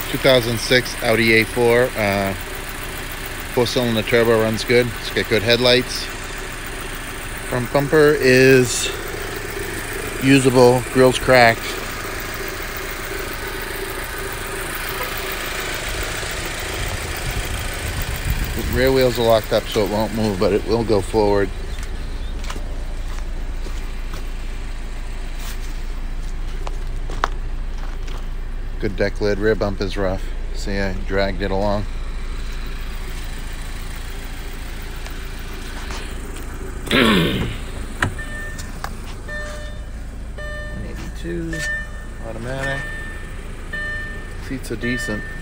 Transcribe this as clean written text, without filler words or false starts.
2006 Audi A4, 4-cylinder turbo, runs good. It's got good headlights. Front bumper is usable, grill's cracked. The rear wheels are locked up so it won't move, but it will go forward. Good deck lid, rear bump is rough. See, I dragged it along. '82 automatic. Seats are decent.